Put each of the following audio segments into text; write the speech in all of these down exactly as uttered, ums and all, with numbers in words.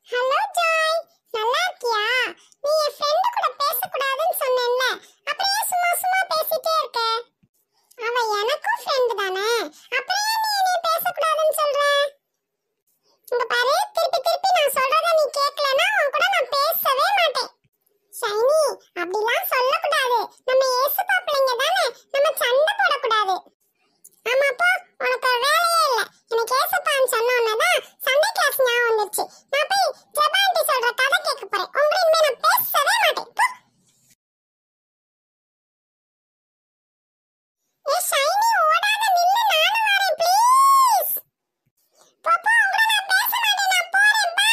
Hello Joy, நல்லா இருக்கியா? நீ என் ஃப்ரெண்ட் கூட பேச கூடாதுன்னு சொன்னேன்ல, அப்புறம் ஏன் சும்மா சும்மா பேசிட்டே இருக்க? அவ எனக்கும் ஃப்ரெண்ட் தானே, அப்புறம் ஏன் நீ என்னைய பேச கூடாதுன்னு சொல்ற? இங்க பாரு, திருப்பி திருப்பி நான் சொல்றத நீ கேட்கலனா உன் கூட நான் பேசவே மாட்டேன். ஷைனி, அப்படிலாம் சொல்ல கூடாது. நம்ம ஏசுப்பா பிள்ளைங்க தானே, நம்ம சண்டை போட கூடாது. ஆமா போ, உனக்கு ஒரு வேலையே இல்ல. எனக்கு ஏசுப்பான்னு சொன்ன உடனே சண்டே கிளாஸ் ஞாபகம் வந்துச்சு. நான் போய் ஜெபாண்டி சொல்ற கதை கேட்க போறேன். உங்களை இனிமே நான் பேசவே மாட்டேன். போ. ஏ ஷைனி, ஓடாத, நில்லு, நானும் வரேன் ப்ளீஸ். போ போ, உங்களை நான் பேச மாட்டேன், நான் போறேன். Bye.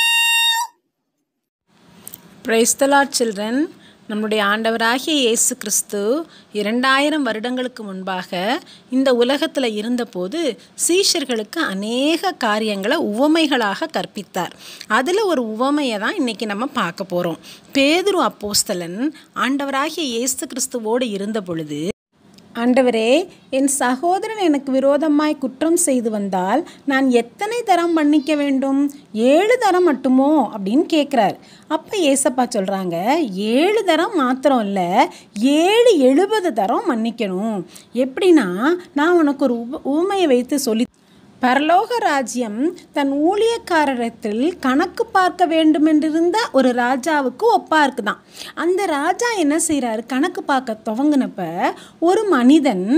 Praise the lord children. நம்முடைய ஆண்டவராகிய இயேசு கிறிஸ்து இரண்டாயிரம் வருடங்களுக்கு முன்பாக இந்த உலகத்தில் இருந்தபோது சீஷர்களுக்கு அநேக காரியங்களை உவமைகளாக கற்பித்தார். அதில் ஒரு உவமையை தான் இன்றைக்கி நம்ம பார்க்க போகிறோம். பேதுரு அப்போஸ்தலன் ஆண்டவராகிய இயேசு கிறிஸ்துவோடு இருந்த பொழுது, ஆண்டவரே, என் சகோதரன் எனக்கு விரோதமாய் குற்றம் செய்து வந்தால் நான் எத்தனை தரம் மன்னிக்க வேண்டும்? ஏழு தரம் மட்டுமோ அப்படின்னு கேட்குறார். அப்போ ஏசப்பா சொல்கிறாங்க, ஏழு தரம் மாத்திரம் இல்லை, ஏழு எழுபது தரம் மன்னிக்கணும். எப்படின்னா, நான் உனக்கு ஒரு உப உவமையை வைத்து சொல்லி, பரலோக ராஜ்யம் தன் ஊழியக்காரத்தில் கணக்கு பார்க்க வேண்டுமென்றிருந்த ஒரு ராஜாவுக்கு ஒப்பா இருக்குதான். அந்த ராஜா என்ன செய்கிறாரு? கணக்கு பார்க்க துவங்கினப்ப ஒரு மனிதன்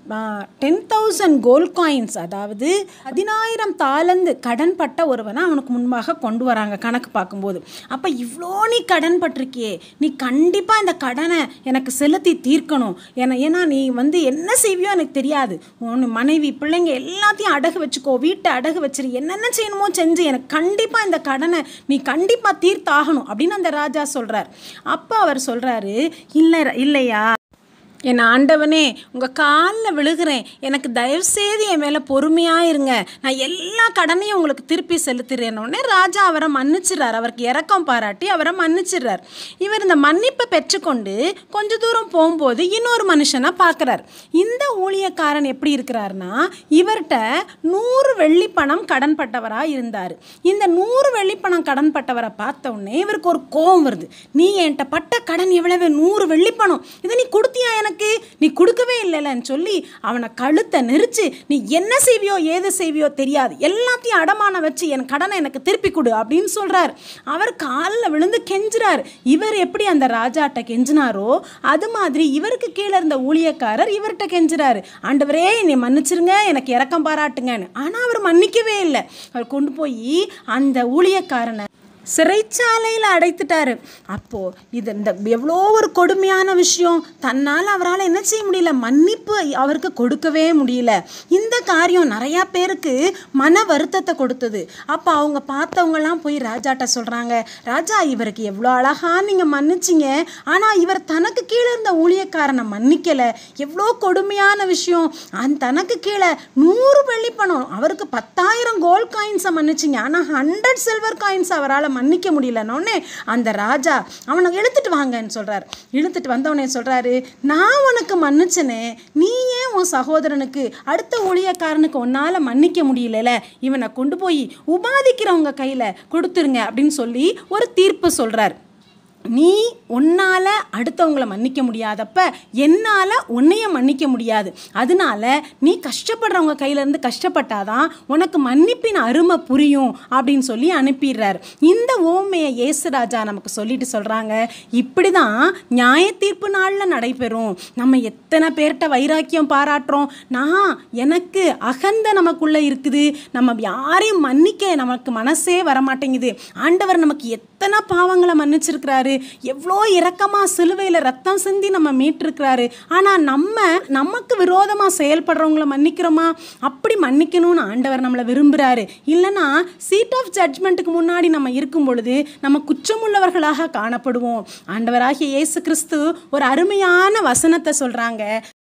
டென் தௌசண்ட் கோல்ட் காயின்ஸ், அதாவது பதினாயிரம் தாலந்து கடன் பட்ட ஒருவனை அவனுக்கு முன்பாக கொண்டு வராங்க கணக்கு பார்க்கும்போது. அப்போ இவ்வளோ நீ கடன் பட்டிருக்கியே, நீ கண்டிப்பாக இந்த கடனை எனக்கு செலுத்தி தீர்க்கணும். ஏன்னா ஏன்னா நீ வந்து என்ன செய்வியோ எனக்கு தெரியாது. உன் மனைவி பிள்ளைங்க எல்லாத்தையும் அடகு வச்சுக்கோ, வீட்டை அடகு வச்சிரு, என்னென்ன செய்யணுமோ செஞ்சு எனக்கு கண்டிப்பாக இந்த கடனை நீ கண்டிப்பாக தீர்த்தாகணும் அப்படின்னு அந்த ராஜா சொல்கிறார். அப்போ அவர் சொல்கிறாரு, இல்லை இல்லையா என் ஆண்டவனே, உங்கள் காலில் விழுகிறேன், எனக்கு தயவுசெய்து என் மேலே பொறுமையாக இருங்க, நான் எல்லா கடனையும் உங்களுக்கு திருப்பி செலுத்துறேன்னொடனே ராஜா அவரை மன்னிச்சிடுறார். அவருக்கு இரக்கம் பாராட்டி அவரை மன்னிச்சிடுறார். இவர் இந்த மன்னிப்பை பெற்றுக்கொண்டு கொஞ்ச தூரம் போகும்போது இன்னொரு மனுஷனை பார்க்குறார். இந்த ஊழியக்காரன் எப்படி இருக்கிறார்னா, இவர்கிட்ட நூறு வெள்ளி பணம் கடன் பட்டவராக இருந்தார். இந்த நூறு வெள்ளி பணம் கடன் பட்டவரை பார்த்த உடனே இவருக்கு ஒரு கோபம் வருது. நீ என்கிட்ட பட்ட கடன் எவ்வளவு? நூறு வெள்ளி பணம். இதை நீ கொடுத்தியா? எனக்கு நீ கொடுக்கவே இல்லைன்னு சொல்லி அவனை கழுத்தை நெரிச்சு, நீ என்ன செய்வியோ ஏது செய்வியோ தெரியாது, எல்லாத்தையும் அடமான வச்சு என் கடனை எனக்கு திருப்பி கொடு அப்படின்னு சொல்றார். அவர் காலில் விழுந்து கெஞ்சுறார். இவர் எப்படி அந்த ராஜாட்ட கெஞ்சினாரோ அது மாதிரி இவருக்கு கீழே இருந்த ஊழியக்காரர் இவர்கிட்ட கெஞ்சுறாரு, ஆண்டவரே என்னை மன்னிச்சிருங்க, எனக்கு இரக்கம் பாராட்டுங்கன்னு. ஆனால் அவர் மன்னிக்கவே இல்லை. அவர் கொண்டு போய் அந்த ஊழியக்காரனை சிறைச்சாலையில் அடைத்துட்டாரு. அப்போது இது இந்த எவ்வளோ ஒரு கொடுமையான விஷயம். தன்னால் அவரால் என்ன செய்ய முடியல, மன்னிப்பு அவருக்கு கொடுக்கவே முடியல. இந்த காரியம் நிறையா பேருக்கு மன வருத்தத்தை கொடுத்தது. அப்போ அவங்க பார்த்தவங்கலாம் போய் ராஜாட்ட சொல்கிறாங்க, ராஜா, இவருக்கு எவ்வளோ அழகாக நீங்கள் மன்னிச்சிங்க, ஆனால் இவர் தனக்கு கீழே இருந்த ஊழியக்காரனை மன்னிக்கலை, எவ்வளோ கொடுமையான விஷயம். அந்த தனக்கு கீழே நூறு வெள்ளி பணம், அவருக்கு பத்தாயிரம் கோல்ட் காயின்ஸை மன்னிச்சிங்க, ஆனால் ஹண்ட்ரட் சில்வர் காயின்ஸ் அவரால் மன்னிக்க முடியலன்னொடனே அந்த ராஜா அவனை இழுத்துட்டு வாங்கன்னு சொல்றாரு. இழுத்துட்டு வந்தவனே சொல்றாரு, நான் உனக்கு மன்னிச்சனே, நீ ஏன் உன் சகோதரனுக்கு அடுத்த ஊழியக்காரனுக்கு உன்னால மன்னிக்க முடியல, இவனை கொண்டு போய் உபாதிக்கிறவங்க கையில கொடுத்துருங்க அப்படின்னு சொல்லி ஒரு தீர்ப்பு சொல்றார். நீ உன்னால் அடுத்தவங்களை மன்னிக்க முடியாதப்ப என்னால் உன்னைய மன்னிக்க முடியாது. அதனால நீ கஷ்டப்படுறவங்க கையிலேருந்து கஷ்டப்பட்டாதான் உனக்கு மன்னிப்பின் அருமை புரியும் அப்படின்னு சொல்லி அனுப்பிடுறார். இந்த ஓமையை இயேசுராஜா நமக்கு சொல்லிட்டு சொல்கிறாங்க, இப்படி தான் நியாய தீர்ப்பு நாளில் நடைபெறும். நம்ம எத்தனை பேர்கிட்ட வைராக்கியம் பாராட்டுறோம், நான் எனக்கு அகந்த நமக்குள்ளே இருக்குது, நம்ம யாரையும் மன்னிக்க நமக்கு மனசே வரமாட்டேங்குது. ஆண்டவர் நமக்கு எத்தனை பாவங்களை மன்னிச்சிருக்கிறாரு, எவ்வளோ இரக்கமாக சிலுவையில் ரத்தம் சிந்தி நம்ம மீட்டிருக்கிறாரு. ஆனால் நம்ம நமக்கு விரோதமாக செயல்படுறவங்களை மன்னிக்கிறோமா? அப்படி மன்னிக்கணும்னு ஆண்டவர் நம்மளை விரும்புகிறாரு. இல்லைன்னா சீட் ஆஃப் ஜட்ஜ்மெண்ட்டுக்கு முன்னாடி நம்ம இருக்கும் பொழுது நம்ம குற்றமுள்ளவர்களாக காணப்படுவோம். ஆண்டவராகிய இயேசு கிறிஸ்து ஒரு அருமையான வசனத்தை சொல்கிறாங்க.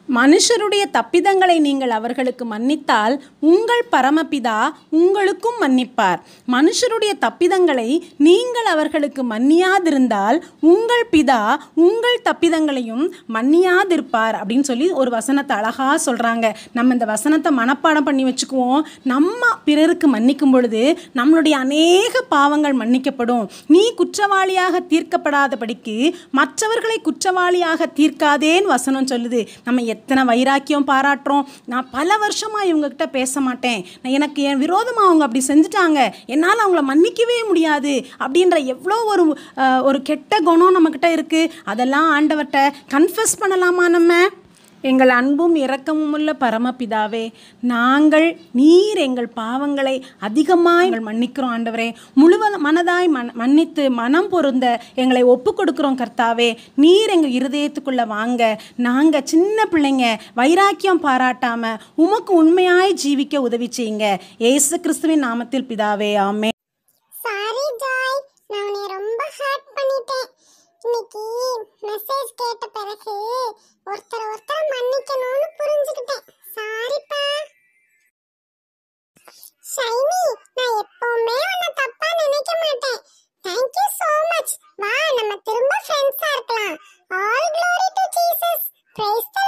மனுஷருடைய தப்பிதங்களை நீங்கள் அவர்களுக்கு மன்னித்தால் உங்கள் பரமபிதா உங்களுக்கும் மன்னிப்பார். மனுஷருடைய தப்பிதங்களை நீங்கள் அவர்களுக்கு மன்னியாதிருந்தால் உங்கள் பிதா உங்கள் தப்பிதங்களையும் மன்னியாதிருப்பார் அப்படின்னு சொல்லி ஒரு வசனத்தை அழகாக சொல்கிறாங்க. நம்ம இந்த வசனத்தை மனப்பாடம் பண்ணி வச்சுக்குவோம். நம்ம பிறருக்கு மன்னிக்கும் பொழுது நம்மளுடைய அநேக பாவங்கள் மன்னிக்கப்படும். நீ குற்றவாளியாக தீர்க்கப்படாதபடிக்கு மற்றவர்களை குற்றவாளியாக தீர்க்காதேன்னு வசனம் சொல்லுது. நம்ம எத்தனை வைராக்கியம் பாராட்டுறோம். நான் பல வருஷமாக இவங்ககிட்ட பேச மாட்டேன், நான் எனக்கு என் விரோதமாக அவங்க அப்படி செஞ்சுட்டாங்க, என்னால் அவங்கள மன்னிக்கவே முடியாது அப்படின்ற எவ்வளோ ஒரு ஒரு கெட்ட குணம் நம்மக்கிட்ட இருக்குது. அதெல்லாம் ஆண்டவர்கிட்ட கன்ஃபஸ் பண்ணலாமா? நம்ம எங்கள் அன்பும் இரக்கமும் உள்ள பரமபிதாவே, நாங்கள் நீர் எங்கள் பாவங்களை அதிகமாக எங்கள் மன்னிக்கிறோம் ஆண்டவரே. முழுவ மனதாய் மன் மன்னித்து மனம் பொருந்த எங்களை ஒப்பு கொடுக்குறோம் கர்த்தாவே. நீர் எங்கள் இருதயத்துக்குள்ளே வாங்க. நாங்கள் சின்ன பிள்ளைங்க, வைராக்கியம் பாராட்டாமல் உமக்கு உண்மையாய் ஜீவிக்க உதவி செய்யுங்க. ஏசு கிறிஸ்துவின் நாமத்தில் பிதாவே, ஆமே. சாரி ஜாய், நான் உன்னை ரொம்ப ஹர்ட் பண்ணிட்டேன். இன்னைக்கு மெசேஜ் கேட்ட பிறகு ஒருத்தர் ஒருத்தர் மன்னிக்கணும்னு புரிஞ்சுக்கிட்டேன். சாரிப்பா. ஷைனி, நான் எப்பவுமே உன்னை தப்பா நினைக்க மாட்டேன். Thank you so much. வா, நம்ம திரும்ப ஃப்ரெண்ட்ஸா இருக்கலாம். All glory to Jesus. Praise the